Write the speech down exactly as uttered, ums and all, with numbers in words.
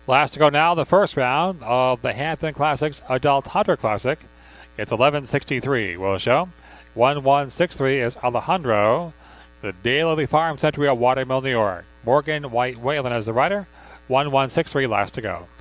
Last to go now, the first round of the Hampton Classic's Adult Hunter Classic. It's eleven sixty-three. We'll show. one one six three is Alejandro, the Daily Farm Century of Watermill, New York. Morgan White Whalen as the rider. one one six three last to go.